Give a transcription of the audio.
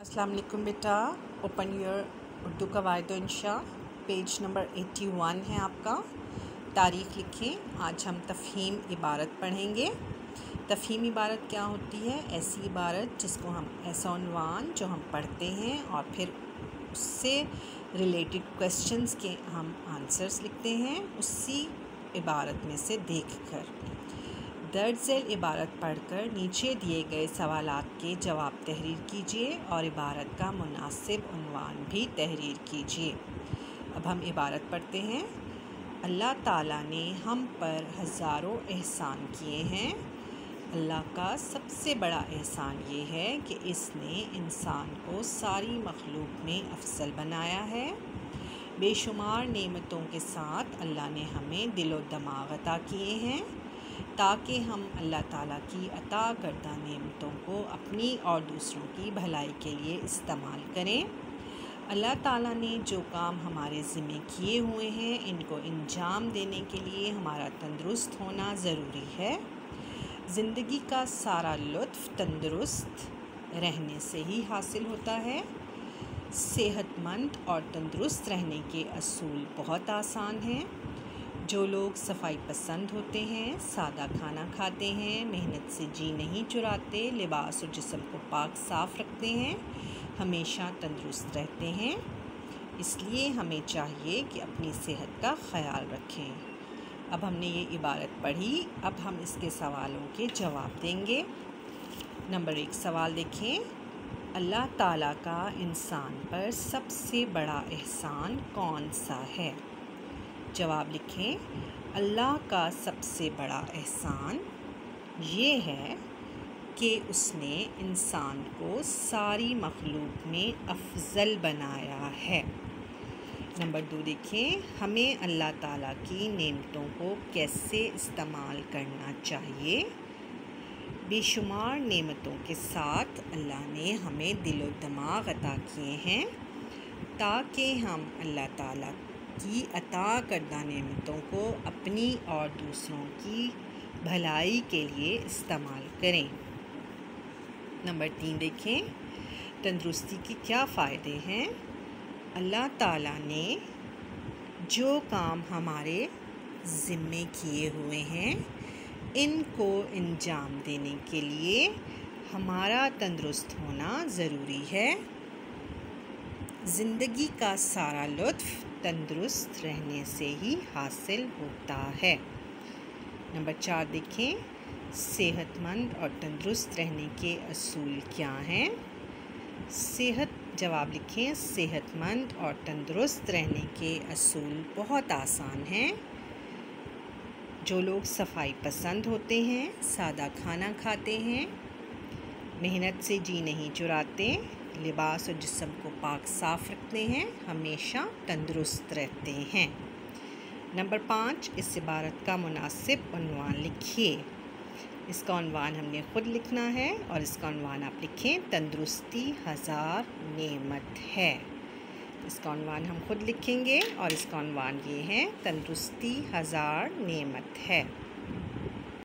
अस्सलाम वालेकुम बेटा। ओपन योर उर्दू कवायद इंशा, पेज नंबर 81 है आपका। तारीख़ लिखें। आज हम तफ़हीम इबारत पढ़ेंगे। तफ़हीम इबारत क्या होती है? ऐसी इबारत जिसको हम ऐसा उन्वान जो हम पढ़ते हैं और फिर उससे रिलेटेड क्वेश्चंस के हम आंसर्स लिखते हैं उसी इबारत में से देखकर। दर्ज झेल इबारत पढ़कर नीचे दिए गए सवालात के जवाब तहरीर कीजिए और इबारत का मुनासिब उन्वान भी तहरीर कीजिए। अब हम इबारत पढ़ते हैं। अल्लाह ताला ने हम पर हज़ारों एहसान किए हैं। अल्लाह का सबसे बड़ा एहसान ये है कि इसने इंसान को सारी मखलूक में अफजल बनाया है। बेशुमार नेमतों के साथ अल्लाह ने हमें दिलो दिमाग अता किए हैं ताकि हम अल्लाह ताला की अता करदा नेमतों को अपनी और दूसरों की भलाई के लिए इस्तेमाल करें। अल्लाह ताला ने जो काम हमारे ज़िम्मे किए हुए हैं इनको अंजाम देने के लिए हमारा तंदुरुस्त होना ज़रूरी है। ज़िंदगी का सारा लुत्फ़ तंदुरुस्त रहने से ही हासिल होता है। सेहतमंद और तंदुरुस्त रहने के असूल बहुत आसान हैं। जो लोग सफाई पसंद होते हैं, सादा खाना खाते हैं, मेहनत से जी नहीं चुराते, लिबास और जिस्म को पाक साफ़ रखते हैं, हमेशा तंदुरुस्त रहते हैं। इसलिए हमें चाहिए कि अपनी सेहत का ख़याल रखें। अब हमने ये इबारत पढ़ी, अब हम इसके सवालों के जवाब देंगे। नंबर 1 सवाल देखें। अल्लाह ताला का इंसान पर सबसे बड़ा एहसान कौन सा है? जवाब लिखें। अल्लाह का सबसे बड़ा एहसान ये है कि उसने इंसान को सारी मखलूक में अफजल बनाया है। नंबर 2 देखें। हमें अल्लाह ताला की नेमतों को कैसे इस्तेमाल करना चाहिए? बेशुमार नेमतों के साथ अल्लाह ने हमें दिलो दिमाग अता किए हैं ताकि हम अल्लाह ताला की अता करदा नेमतों को अपनी और दूसरों की भलाई के लिए इस्तेमाल करें। नंबर 3 देखें। तंदुरुस्ती के क्या फ़ायदे हैं? अल्लाह ताला ने जो काम हमारे ज़िम्मे किए हुए हैं इनको अंजाम देने के लिए हमारा तंदुरुस्त होना ज़रूरी है। ज़िंदगी का सारा लुत्फ़ तंदुरुस्त रहने से ही हासिल होता है। नंबर 4 देखें। सेहतमंद और तंदुरुस्त रहने के असूल क्या हैं? जवाब लिखें। सेहतमंद और तंदुरुस्त रहने के असूल बहुत आसान हैं। जो लोग सफाई पसंद होते हैं, सादा खाना खाते हैं, मेहनत से जी नहीं चुराते, लिबास और जिस्म को पाक साफ़ रखते हैं, हमेशा तंदुरुस्त रहते हैं। नंबर 5 इस इबारत का मुनासिब उन्वान लिखिए। इसका उन्वान हमने ख़ुद लिखना है और इसका उन्वान आप लिखें। तंदुरुस्ती हज़ार नेमत है। इसका उन्वान हम ख़ुद लिखेंगे और इसका उन्वान ये है। तंदुरुस्ती हज़ार नेमत है।